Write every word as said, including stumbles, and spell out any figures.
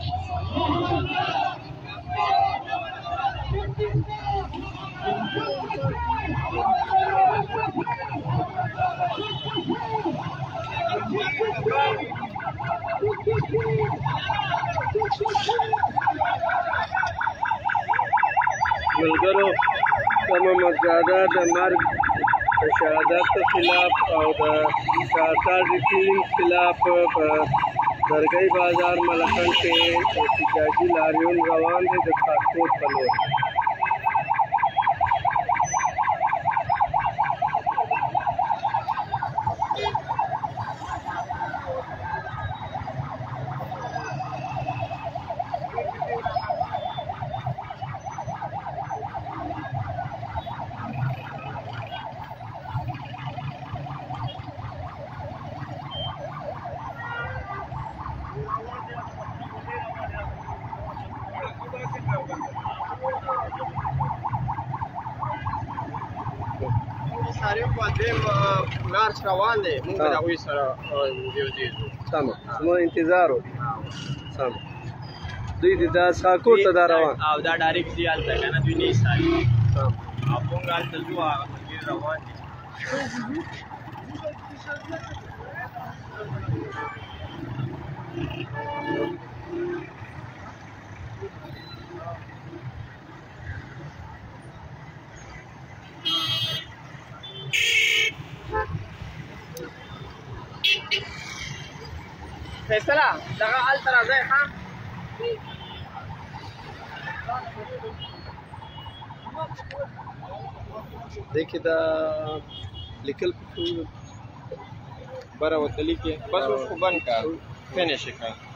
ملګرو د محمدزاده د مرګ د شهادت خلاف او د شاهزاده ټیم خلاف په درګۍ بازار ملخن کې احتجاجي لاریون روان دی د خاکوټ په لور. ساریم باندې مارچ روان دی، موږ به د هغوی سره یو ځای ځو. سمه، زموږ انتظار وکړو. سمه، دوی د دا خاکوټ ته دا روان او دا ډایرکټ دی هلته که نه، دوی نه ایستاري او موږ هلته ځو، هغه ملګري روان دي. فیصله دغه هلته راځئ ښه. دې کې دا لیکل بره ورته لیکې، بس اوس خو بند کړه، فینش یې کړه.